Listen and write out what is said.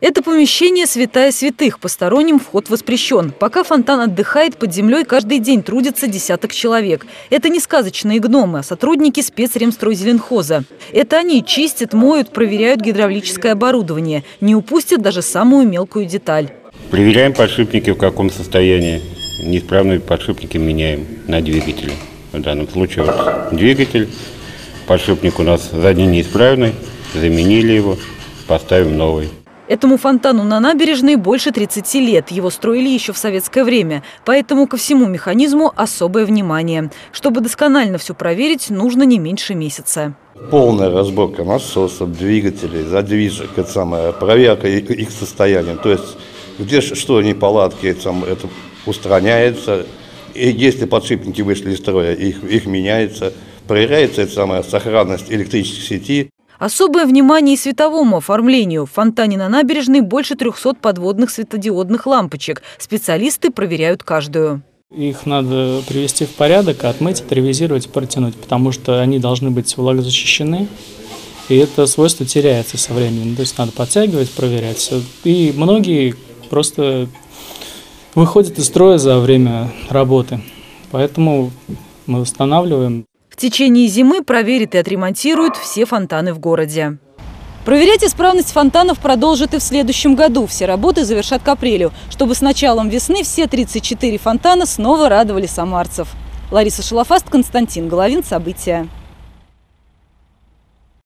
Это помещение святая святых, посторонним вход воспрещен. Пока фонтан отдыхает, под землей каждый день трудится десяток человек. Это не сказочные гномы, а сотрудники спецремстройзеленхоза. Это они чистят, моют, проверяют гидравлическое оборудование. Не упустят даже самую мелкую деталь. Проверяем подшипники в каком состоянии. Неисправные подшипники меняем на двигателе. В данном случае вот двигатель, подшипник у нас задний неисправный, заменили его, поставим новый. Этому фонтану на набережной больше 30 лет. Его строили еще в советское время. Поэтому ко всему механизму особое внимание. Чтобы досконально все проверить, нужно не меньше месяца. Полная разборка насосов, двигателей, задвижек, это самое, проверка их состояния. То есть где что неполадки, это устраняется. И если подшипники вышли из строя, их меняется. Проверяется сохранность электрической сети. Особое внимание и световому оформлению. В фонтане на набережной больше 300 подводных светодиодных лампочек. Специалисты проверяют каждую. Их надо привести в порядок, отмыть, отревизировать, протянуть, потому что они должны быть влагозащищены. И это свойство теряется со временем. То есть надо подтягивать, проверять. И многие просто выходят из строя за время работы. Поэтому мы восстанавливаем. В течение зимы проверят и отремонтируют все фонтаны в городе. Проверять исправность фонтанов продолжат и в следующем году. Все работы завершат к апрелю, чтобы с началом весны все 34 фонтана снова радовали самарцев. Лариса Шалафаст, Константин Головин. События.